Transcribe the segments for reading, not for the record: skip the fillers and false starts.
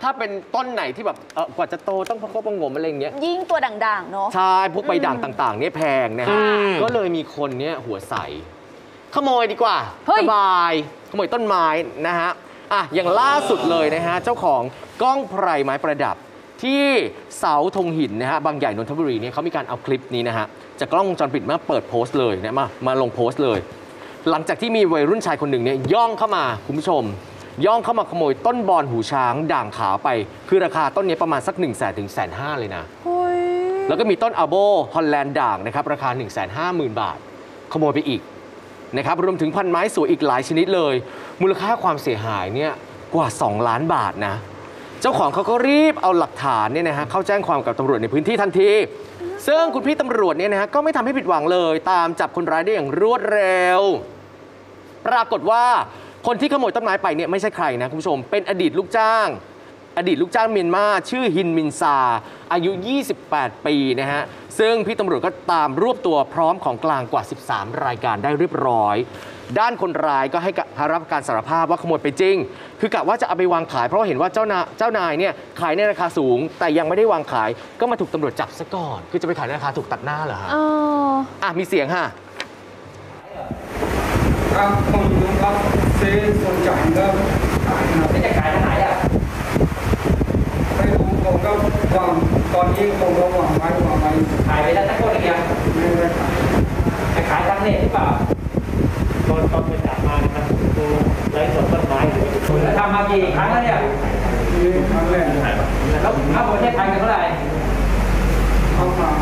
ถ้าเป็นต้นไหนที่แบบกว่าจะโตต้องประคบประงมอะไรอย่างเงี้ยยิ่งตัวด่างๆเนาะใช่พวกใบด่างต่างๆเนี่ยแพงนะฮะก็เลยมีคนเนี่ยหัวใสขโมยดีกว่าสบายขโมยต้นไม้นะฮะอย่างล่าสุดเลยนะฮะเจ้าของกล้องไพรไม้ประดับที่เสาธงหินนะฮะบางใหญ่นนทบุรีเนี่ยเขามีการเอาคลิปนี้นะฮะจากกล้องวงจรปิดมาเปิดโพสต์เลยนะมาลงโพสต์เลยหลังจากที่มีวัยรุ่นชายคนหนึ่งเนี่ยย่องเข้ามาคุณผู้ชมย่องเข้ามาขโมยต้นบอนหูช้างด่างขาวไปคือราคาต้นนี้ประมาณสัก 100,000 ถึง 150,000 เลยนะแล้วก็มีต้นอัลโบฮอลแลนด์ด่างนะครับราคา 150,000 บาทขโมยไปอีกนะครับรวมถึงพันไม้สวยอีกหลายชนิดเลยมูลค่าความเสียหายเนี่ยกว่า2 ล้านบาทนะเจ้าของเขาก็รีบเอาหลักฐานเนี่ยนะฮะเข้าแจ้งความกับตำรวจในพื้นที่ทันทีซึ่งคุณพี่ตำรวจเนี่ยนะฮะก็ไม่ทำให้ผิดหวังเลยตามจับคนร้ายได้อย่างรวดเร็วปรากฏว่าคนที่ขโมยต้นไม้ไปเนี่ยไม่ใช่ใครนะคุณผู้ชมเป็นอดีตลูกจ้างเมียนมาชื่อฮินมินซาอายุ 28 ปีนะฮะซึ่งพี่ตำรวจก็ตามรวบตัวพร้อมของกลางกว่า 13 รายการได้เรียบร้อยด้านคนร้ายก็ให้รับการสารภาพว่าขโมยไปจริงคือกะว่าจะเอาไปวางขายเพราะเห็นว่าเจ้านายเนี่ยขายในราคาสูงแต่ยังไม่ได้วางขายก็มาถูกตำรวจจับซะก่อนคือจะไปขายในราคาถูกตัดหน้าเหรอฮะมีเสียงฮะครับผมครับซื้อส่วนจ่ายก็ไม่จะขายที่ไหนอ่ะไม่รู้ผมก็วางตอนนี้ผมก็วางไว้ขายไปได้สักคนเดียวไม่ได้ขายทางเน็ตหรือเปล่าตอนไปจับมาครับดูไร้สดต้นไม้หรือทำมากี่ครั้งแล้วเนี่ยครั้งแรกแล้วเข้าประเทศไทยกันเท่าไหร่เข้ามา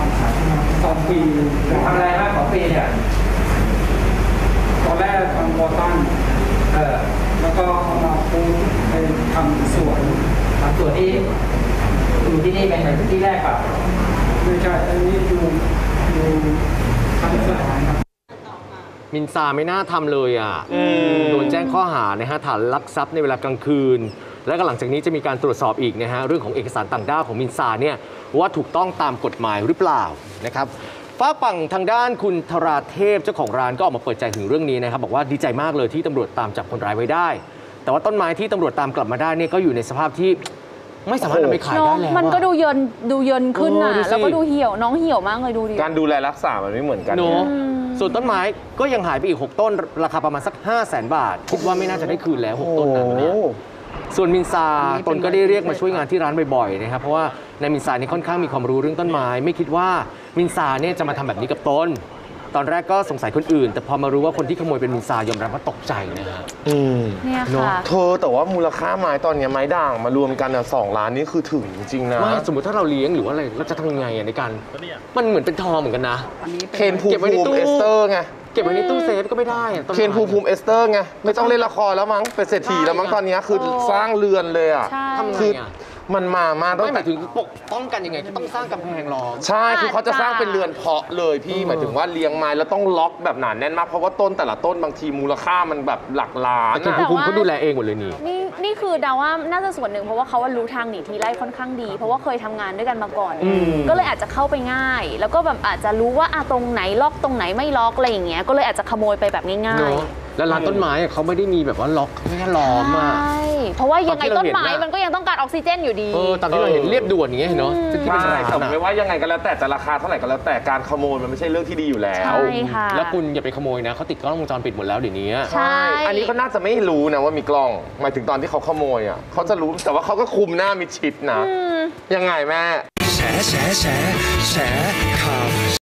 2 ปีทำอะไรบ้าง2 ปีเนี่ยตอนแรกทำบอตันแล้วก็มาปูไปทำสวนที่อยู่ที่นี่เป็นที่แรกป่ะไม่ใช่อันนี้อยู่ทำสวนครับมินซาไม่น่าทำเลยโดนแจ้งข้อหานะฮะฐานลักทรัพย์ในเวลากลางคืนและก็หลังจากนี้จะมีการตรวจสอบอีกนะฮะเรื่องของเอกสารต่างด้าวของมินซาเนี่ยว่าถูกต้องตามกฎหมายหรือเปล่านะครับฝากฝั่งทางด้านคุณธราเทพเจ้าของร้านก็ออกมาเปิดใจถึงเรื่องนี้นะครับบอกว่าดีใจมากเลยที่ตำรวจตามจับคนร้ายไว้ได้แต่ว่าต้นไม้ที่ตำรวจตามกลับมาได้เนี่ยก็อยู่ในสภาพที่ไม่สามารถนำไปขายได้แล้วมันก็ดูเยินขึ้นน่ะแล้วก็ดูเหี่ยวน้องเหี่ยวมากเลยดูดิการดูแลรักษามันไม่เหมือนกันส่วนต้นไม้ก็ยังหายไปอีก6 ต้นราคาประมาณสัก 500,000 บาทคิดว่าไม่น่าจะได้คืนแล้ว6 ต้นนั้นเนี่ยส่วนมินซาตนก็ได้เรียกมาช่วยงานที่ร้านบ่อยๆนะครับเพราะว่านายมินซานี่ค่อนข้างมีความรู้เรื่องต้นไม้ไม่คิดว่ามินซาเนี่ยจะมาทำแบบนี้กับตนตอนแรกก็สงสัยคนอื่นแต่พอมารู้ว่าคนที่ขโมยเป็นมินซายอมรับว่าตกใจนะฮะเนี่ยค่ะเธอแต่ว่ามูลค่าไม้ตอนนี้ไม้ด่างมารวมกัน2 ล้านนี่คือถึงจริงนะสมมติถ้าเราเลี้ยงหรือว่าอะไรเราจะทำยังไงในการมันเหมือนเป็นทองเหมือนกันนะเคนภูมิเอสเตอร์ไงเก็บไว้ในตู้เซฟก็ไม่ได้เคนภูมิเอสเตอร์ไงไม่ต้องเล่นละครแล้วมั้งเป็นเศรษฐีแล้วมั้งตอนนี้คือสร้างเรือนเลยอ่ะคือมันมาไม่หมายถึงปกป้องกันยังไงจะต้องสร้างกำแพงล้อมใช่คือเขาจะสร้างเป็นเรือนเพาะเลยพี่หมายถึงว่าเลี้ยงไม้แล้วต้องล็อกแบบหนาแน่นมากเพราะว่าต้นแต่ละต้นบางทีมูลค่ามันแบบหลักล้านแต่คุณภูมิเขาดูแลเองหมดเลยนี่คือดาว่าน่าจะส่วนหนึ่งเพราะว่าเขารู้ทางหนีทีไล่ค่อนข้างดีเพราะว่าเคยทำงานด้วยกันมาก่อนก็เลยอาจจะเข้าไปง่ายแล้วก็แบบอาจจะรู้ว่าตรงไหนล็อกตรงไหนไม่ล็อกอะไรอย่างเงี้ยก็เลยอาจจะขโมยไปแบบง่ายๆแล้วร้านต้นไม้เขาไม่ได้มีแบบว่าล็อกแค่ล้อมอ่ะใช่เพราะว่ายังไงต้นไม้มันก็ยังต้องการออกซิเจนอยู่ดีตอนที่เราเห็นเรียบด่วนอย่างเงี้ยเนาะที่เป็นอะไรแต่ไม่ว่ายังไงก็แล้วแต่จะราคาเท่าไหร่ก็แล้วแต่การขโมยมันไม่ใช่เรื่องที่ดีอยู่แล้วใช่ค่ะแล้วคุณอย่าไปขโมยนะเขาติดกล้องวงจรปิดหมดแล้วเดี๋ยวนี้ใช่อันนี้ก็น่าจะไม่รู้นะว่ามีกล้องหมายถึงตอนที่เขาขโมยอ่ะเขาจะรู้แต่ว่าเขาก็คุมหน้ามิดชิดนะยังไงแม่แฉข่าว